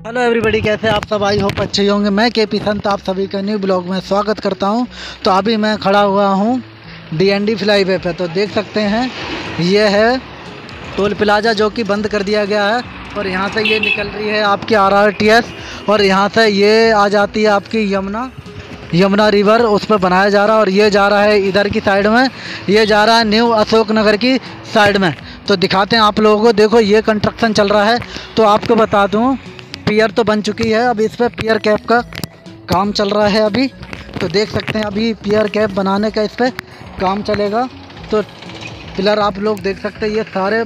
Hello everybody, कैसे आप सब? आई होप अच्छे होंगे। मैं केपी संत आप सभी का न्यू ब्लॉग में स्वागत करता हूं। तो अभी मैं खड़ा हुआ हूं डीएनडी फ्लाईवे पे। तो देख सकते हैं ये है टोल प्लाजा जो कि बंद कर दिया गया है। और यहां से ये निकल रही है आपकी आरआरटीएस और यहां से ये आ जाती है आपकी यमुना रिवर, उस पर बनाया जा रहा है। और ये जा रहा है इधर की साइड में, ये जा रहा है न्यू अशोक नगर की साइड में। तो दिखाते हैं आप लोगों को। देखो ये कंस्ट्रक्शन चल रहा है। तो आपको बता दूं, पियर तो बन चुकी है, अब इस पर पियर कैप का काम चल रहा है अभी। तो देख सकते हैं अभी पियर कैप बनाने का इस पर काम चलेगा। तो पिलर आप लोग देख सकते हैं, ये सारे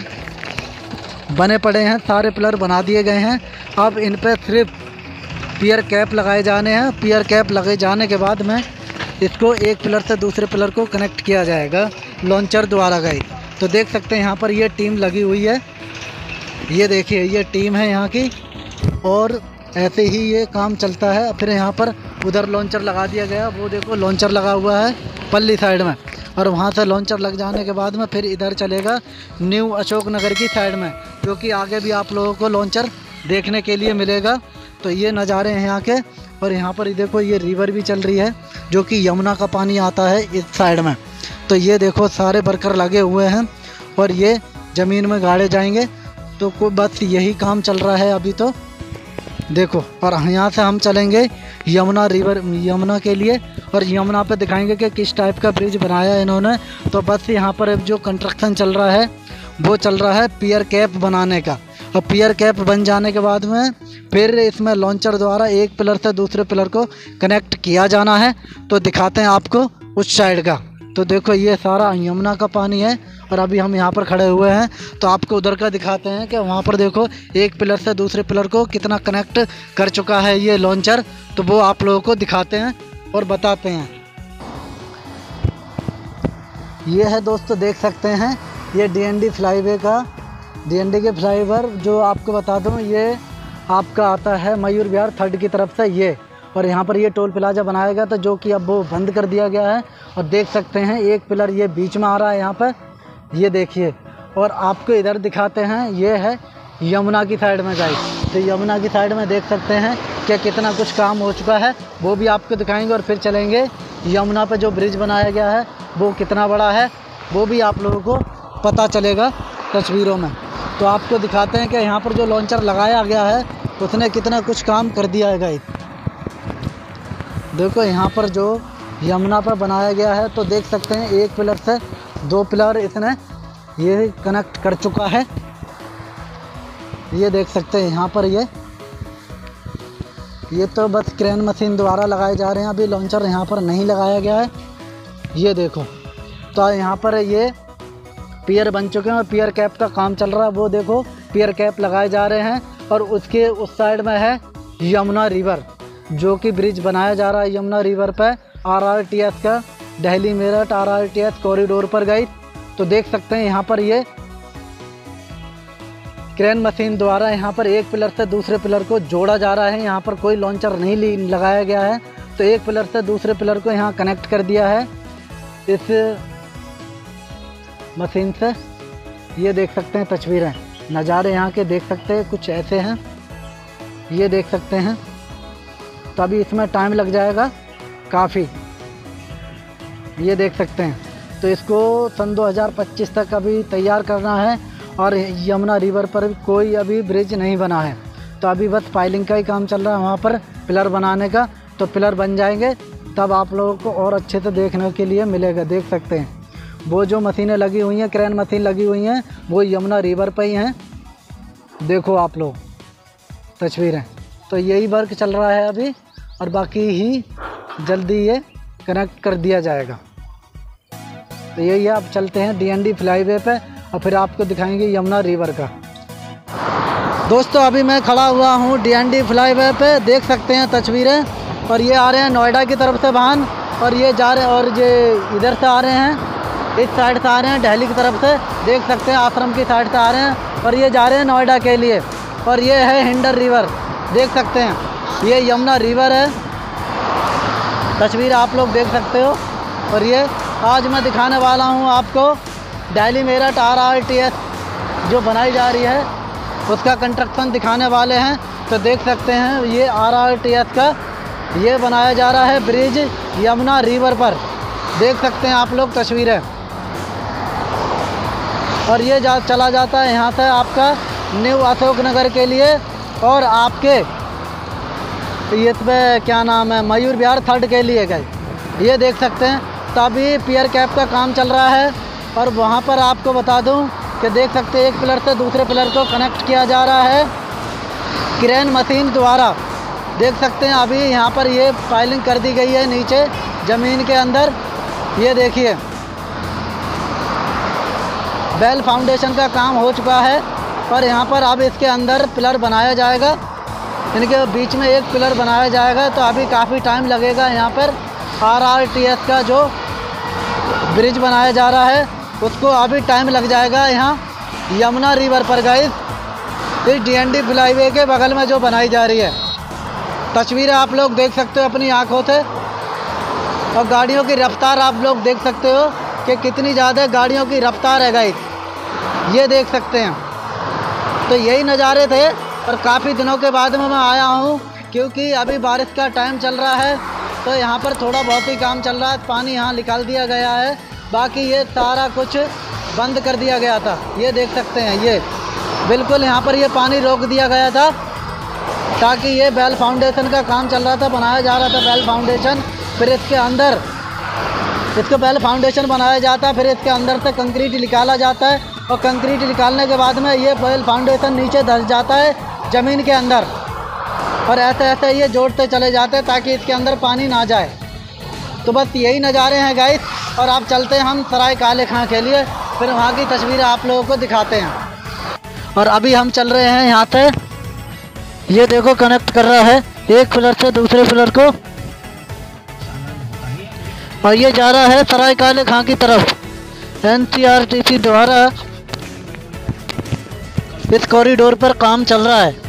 बने पड़े हैं, सारे पिलर बना दिए गए हैं। अब इन पर सिर्फ पियर कैप लगाए जाने हैं। पियर कैप लगाए जाने के बाद में इसको एक पिलर से दूसरे पिलर को कनेक्ट किया जाएगा लॉन्चर द्वारा गई। तो देख सकते हैं यहाँ पर ये टीम लगी हुई है, ये देखिए ये टीम है यहाँ की। और ऐसे ही ये काम चलता है। फिर यहाँ पर उधर लॉन्चर लगा दिया गया, वो देखो लॉन्चर लगा हुआ है पल्ली साइड में। और वहाँ से लॉन्चर लग जाने के बाद में फिर इधर चलेगा न्यू अशोक नगर की साइड में, जो कि आगे भी आप लोगों को लॉन्चर देखने के लिए मिलेगा। तो ये नज़ारे हैं यहाँ के। और यहाँ पर देखो ये रिवर भी चल रही है, जो कि यमुना का पानी आता है इस साइड में। तो ये देखो सारे वर्कर लगे हुए हैं और ये ज़मीन में गाड़े जाएंगे। तो कोई बस यही काम चल रहा है अभी। तो देखो, और यहाँ से हम चलेंगे यमुना के लिए। और यमुना पे दिखाएंगे कि किस टाइप का ब्रिज बनाया है इन्होंने। तो बस यहाँ पर जो कंस्ट्रक्शन चल रहा है वो चल रहा है पियर कैप बनाने का। और पियर कैप बन जाने के बाद में फिर इसमें लॉन्चर द्वारा एक पिलर से दूसरे पिलर को कनेक्ट किया जाना है। तो दिखाते हैं आपको उस साइड का। तो देखो ये सारा यमुना का पानी है और अभी हम यहाँ पर खड़े हुए हैं। तो आपको उधर का दिखाते हैं कि वहाँ पर देखो एक पिलर से दूसरे पिलर को कितना कनेक्ट कर चुका है ये लॉन्चर। तो वो आप लोगों को दिखाते हैं और बताते हैं। ये है दोस्तों, देख सकते हैं ये डीएनडी फ्लाईवे का, डीएनडी के फ्लाईओवर जो आपको बता दूँ, ये आपका आता है मयूर विहार 3rd की तरफ से ये। और यहाँ पर ये टोल प्लाजा बनाया गया था, जो कि अब वो बंद कर दिया गया है। और देख सकते हैं एक पिलर ये बीच में आ रहा है यहाँ पर, ये देखिए। और आपको इधर दिखाते हैं, ये है यमुना की साइड में गाइस। तो यमुना की साइड में देख सकते हैं कि कितना कुछ काम हो चुका है, वो भी आपको दिखाएंगे। और फिर चलेंगे यमुना पर जो ब्रिज बनाया गया है वो कितना बड़ा है, वो भी आप लोगों को पता चलेगा तस्वीरों में। तो आपको दिखाते हैं कि यहाँ पर जो लॉन्चर लगाया गया है उसने कितना कुछ काम कर दिया है गाइस। देखो यहाँ पर जो यमुना पर बनाया गया है, तो देख सकते हैं एक पिलर से 2 पिलर इसने ये कनेक्ट कर चुका है। ये देख सकते हैं यहाँ पर ये तो बस क्रेन मशीन द्वारा लगाए जा रहे हैं, अभी लॉन्चर यहाँ पर नहीं लगाया गया है। ये देखो, तो यहाँ पर ये पियर बन चुके हैं और पियर कैप का काम चल रहा है। वो देखो पियर कैप लगाए जा रहे हैं। और उसके उस साइड में है यमुना रिवर, जो कि ब्रिज बनाया जा रहा है यमुना रिवर पर आरआरटीएस का, दिल्ली मेरठ आरआरटीएस कॉरिडोर पर गई। तो देख सकते हैं यहाँ पर ये क्रेन मशीन द्वारा यहाँ पर एक पिलर से दूसरे पिलर को जोड़ा जा रहा है। यहाँ पर कोई लॉन्चर नहीं लगाया गया है। तो एक पिलर से दूसरे पिलर को यहाँ कनेक्ट कर दिया है इस मशीन से। ये देख सकते हैं तस्वीरें, नज़ारे यहाँ के देख सकते हैं कुछ ऐसे हैं, ये देख सकते हैं। तो अभी इसमें टाइम लग जाएगा काफ़ी, ये देख सकते हैं। तो इसको सन 2025 तक अभी तैयार करना है। और यमुना रिवर पर कोई अभी ब्रिज नहीं बना है। तो अभी बस पाइलिंग का ही काम चल रहा है वहाँ पर पिलर बनाने का। तो पिलर बन जाएंगे तब आप लोगों को और अच्छे से देखने के लिए मिलेगा। देख सकते हैं वो जो मशीनें लगी हुई हैं, क्रेन मशीन लगी हुई हैं, वो यमुना रिवर पर ही हैं। देखो आप लोग तस्वीरें। तो यही वर्क चल रहा है अभी, और बाकी ही जल्दी ये कनेक्ट कर दिया जाएगा। तो यही है, अब चलते हैं डीएनडी फ्लाईवे पे और फिर आपको दिखाएंगे यमुना रिवर का। दोस्तों अभी मैं खड़ा हुआ हूँ डीएनडी फ्लाईवे पे, देख सकते हैं तस्वीरें। और ये आ रहे हैं नोएडा की तरफ से वाहन, और ये जा रहे हैं, और ये इधर से आ रहे हैं, इस साइड से आ रहे हैं दिल्ली की तरफ से। देख सकते हैं आश्रम की साइड से आ रहे हैं और ये जा रहे हैं नोएडा के लिए। और ये है हिंडर रिवर, देख सकते हैं ये यमुना रिवर है, तस्वीर आप लोग देख सकते हो। और ये आज मैं दिखाने वाला हूँ आपको दिल्ली मेरठ आरआरटीएस जो बनाई जा रही है उसका कंस्ट्रक्शन दिखाने वाले हैं। तो देख सकते हैं ये RRTS का ये बनाया जा रहा है ब्रिज यमुना रिवर पर। देख सकते हैं आप लोग तस्वीरें। और ये चला जाता है यहाँ से आपका न्यू अशोक नगर के लिए और आपके इसमें क्या नाम है मयूर विहार 3rd के लिए गए। ये देख सकते हैं। तो अभी पियर कैप का काम चल रहा है और वहाँ पर आपको बता दूँ कि देख सकते हैं एक पिलर से दूसरे पिलर को कनेक्ट किया जा रहा है क्रेन मशीन द्वारा। देख सकते हैं अभी यहाँ पर ये पाइलिंग कर दी गई है नीचे ज़मीन के अंदर। ये देखिए बेल फाउंडेशन का काम हो चुका है और यहाँ पर अब इसके अंदर पिलर बनाया जाएगा। इनके बीच में एक पिलर बनाया जाएगा। तो अभी काफ़ी टाइम लगेगा यहाँ पर। RRTS का जो ब्रिज बनाया जा रहा है उसको अभी टाइम लग जाएगा यहाँ यमुना रिवर पर गाइस, इस DND फ्लाईवे के बगल में जो बनाई जा रही है। तस्वीरें आप लोग देख सकते हो अपनी आँखों से और गाड़ियों की रफ्तार आप लोग देख सकते हो कि कितनी ज़्यादा गाड़ियों की रफ्तार है गाइस। ये देख सकते हैं। तो यही नज़ारे थे और काफ़ी दिनों के बाद में मैं आया हूँ क्योंकि अभी बारिश का टाइम चल रहा है तो यहाँ पर थोड़ा बहुत ही काम चल रहा है। पानी यहाँ निकाल दिया गया है, बाकी ये सारा कुछ बंद कर दिया गया था। ये देख सकते हैं ये बिल्कुल यहाँ पर ये पानी रोक दिया गया था ताकि ये बेल फाउंडेशन का काम चल रहा था, बनाया जा रहा था बेल फाउंडेशन। फिर इसके अंदर इसको बेल फाउंडेशन बनाया जाता है, फिर इसके अंदर से कंक्रीट निकाला जाता है और कंक्रीट निकालने के बाद में ये बेल फाउंडेशन नीचे धंस जाता है ज़मीन के अंदर और ऐसे ऐसे ये जोड़ते चले जाते हैं ताकि इसके अंदर पानी ना जाए। तो बस यही नज़ारे हैं गाइस। और आप चलते हैं हम सराय काले खां के लिए, फिर वहाँ की तस्वीरें आप लोगों को दिखाते हैं। और अभी हम चल रहे हैं यहाँ से, ये देखो कनेक्ट कर रहा है एक पिलर से दूसरे पिलर को और ये जा रहा है सराय काले खां की तरफ। NCRTC द्वारा इस कॉरिडोर पर काम चल रहा है।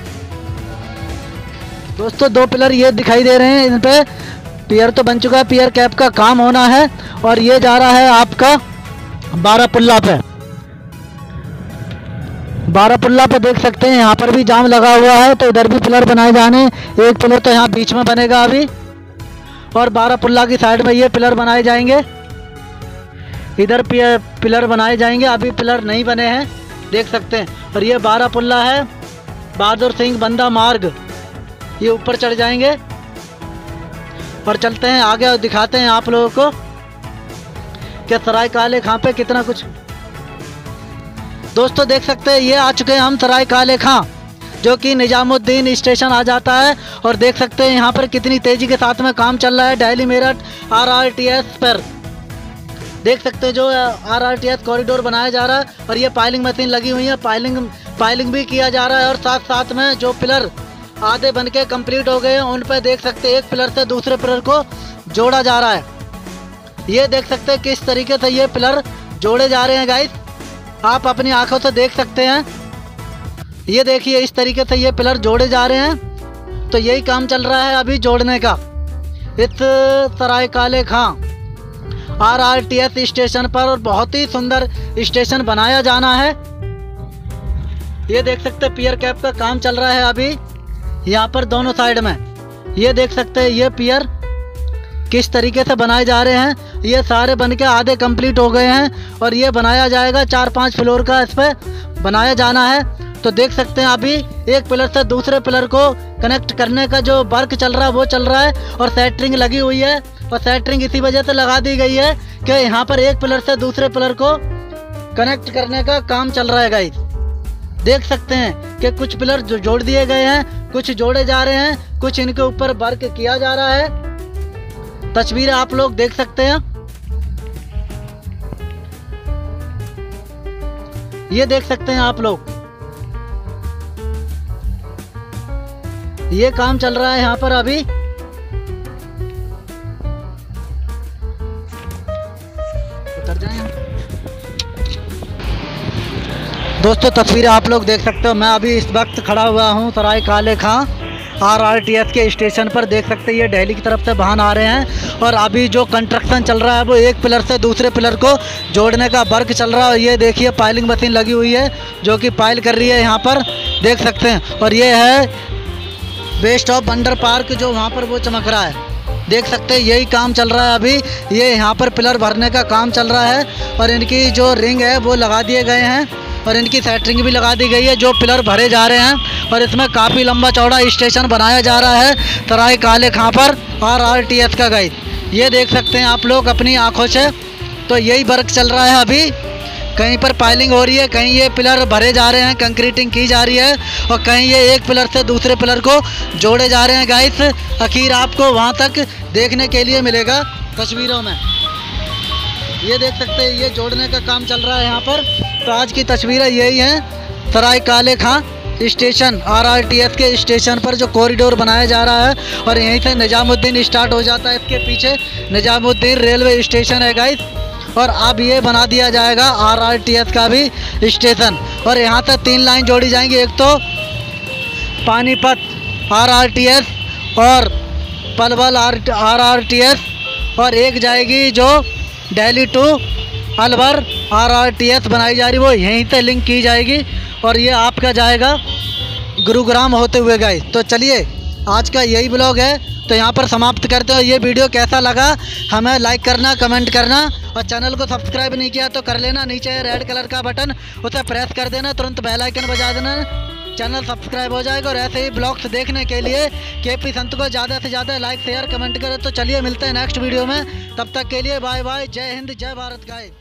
दोस्तों 2 पिलर ये दिखाई दे रहे हैं, इन पे पियर तो बन चुका है, पियर कैप का काम होना है और ये जा रहा है आपका 12 पुल्ला पे। 12 पुल्ला पे देख सकते हैं यहाँ पर भी जाम लगा हुआ है तो इधर भी पिलर बनाए जाने। एक पिलर तो यहाँ बीच में बनेगा अभी और 12 पुल्ला की साइड में ये पिलर बनाए जाएंगे। इधर पिलर बनाए जाएंगे, अभी पिलर नहीं बने हैं देख सकते हैं। और ये 12 पुल्ला है बहादुर सिंह बंदा मार्ग, ये ऊपर चढ़ जाएंगे और चलते हैं आगे और दिखाते हैं आप लोगों को कि सराय काले खां पे कितना कुछ। दोस्तों देख सकते हैं ये आ चुके हैं हम सराय काले खां, जो कि निजामुद्दीन स्टेशन आ जाता है। और देख सकते हैं यहाँ पर कितनी तेज़ी के साथ में काम चल रहा है दिल्ली मेरठ RRTS पर। देख सकते हैं जो RRTS कॉरिडोर बनाया जा रहा है और ये पाइलिंग मशीन लगी हुई है, पाइलिंग भी किया जा रहा है। और साथ साथ में जो पिलर आधे बन के कम्प्लीट हो गए हैं उन पर देख सकते हैं एक पिलर से दूसरे पिलर को जोड़ा जा रहा है। ये देख सकते हैं किस तरीके से ये पिलर जोड़े जा रहे हैं गाइस, आप अपनी आंखों से देख सकते हैं। ये देखिए इस तरीके से ये पिलर जोड़े जा रहे हैं। तो यही काम चल रहा है अभी जोड़ने का इस सराय काले खां RRTS स्टेशन पर और बहुत ही सुंदर स्टेशन बनाया जाना है। ये देख सकते हैं पियर कैप का काम चल रहा है अभी यहाँ पर दोनों साइड में। ये देख सकते हैं ये पियर किस तरीके से बनाए जा रहे हैं। ये सारे बन के आधे कंप्लीट हो गए हैं और ये बनाया जाएगा 4-5 फ्लोर का इस पर बनाया जाना है। तो देख सकते हैं अभी एक पिलर से दूसरे पिलर को कनेक्ट करने का जो वर्क चल रहा है वो चल रहा है और सेंटरिंग लगी हुई है। और सेंटरिंग इसी वजह से लगा दी गई है कि यहाँ पर एक पिलर से दूसरे पिलर को कनेक्ट करने का काम चल रहा है गाइस। देख सकते हैं कि कुछ पिलर जो जोड़ दिए गए हैं, कुछ जोड़े जा रहे हैं, कुछ इनके ऊपर वर्क किया जा रहा है। तस्वीरें आप लोग देख सकते हैं। ये देख सकते हैं आप लोग, ये काम चल रहा है यहाँ पर अभी। उतर जाएं दोस्तों, तस्वीरें आप लोग देख सकते हो। मैं अभी इस वक्त खड़ा हुआ हूँ सराय काले खां RRTS के स्टेशन पर देख सकते हैं ये दिल्ली की तरफ से वाहन आ रहे हैं और अभी जो कंस्ट्रक्शन चल रहा है वो एक पिलर से दूसरे पिलर को जोड़ने का वर्क चल रहा है। और ये देखिए पाइलिंग मशीन लगी हुई है जो कि पाइल कर रही है, यहाँ पर देख सकते हैं। और ये है बेस्ट ऑफ वंडर पार्क जो वहाँ पर वो चमक रहा है, देख सकते हैं यही काम चल रहा है अभी। ये यहाँ पर पिलर भरने का काम चल रहा है और इनकी जो रिंग है वो लगा दिए गए हैं और इनकी सेटरिंग भी लगा दी गई है जो पिलर भरे जा रहे हैं। और इसमें काफ़ी लंबा चौड़ा स्टेशन बनाया जा रहा है सराय काले खां पर RRTS का गाइड। ये देख सकते हैं आप लोग अपनी आँखों से। तो यही वर्क चल रहा है अभी, कहीं पर पाइलिंग हो रही है, कहीं ये पिलर भरे जा रहे हैं, कंक्रीटिंग की जा रही है और कहीं ये एक पिलर से दूसरे पिलर को जोड़े जा रहे हैं गाइस। आखिर आपको वहाँ तक देखने के लिए मिलेगा तस्वीरों में। ये देख सकते हैं ये जोड़ने का काम चल रहा है यहाँ पर। तो आज की तस्वीरें यही हैं सराय काले खां स्टेशन RRTS के स्टेशन पर जो कॉरिडोर बनाया जा रहा है और यहीं से निजामुद्दीन स्टार्ट हो जाता है। इसके पीछे निजामुद्दीन रेलवे स्टेशन है गाइस और अब ये बना दिया जाएगा RRTS का भी स्टेशन। और यहाँ से 3 लाइन जोड़ी जाएंगी, एक तो पानीपत RRTS और पलवल RRTS और एक जाएगी जो दिल्ली टू अलवर RRTS बनाई जा रही, वो यहीं से लिंक की जाएगी और ये आपका जाएगा गुरुग्राम होते हुए गाइस। तो चलिए आज का यही ब्लॉग है, तो यहाँ पर समाप्त करते हो। ये वीडियो कैसा लगा हमें लाइक करना, कमेंट करना और चैनल को सब्सक्राइब नहीं किया तो कर लेना। नीचे रेड कलर का बटन उसे प्रेस कर देना, तुरंत बेल आइकन बजा देना, चैनल सब्सक्राइब हो जाएगा। और ऐसे ही ब्लॉग्स देखने के लिए KP संत को ज़्यादा से ज़्यादा लाइक शेयर कमेंट करें। तो चलिए मिलते हैं नेक्स्ट वीडियो में, तब तक के लिए बाय बाय, जय हिंद जय भारत गाइस।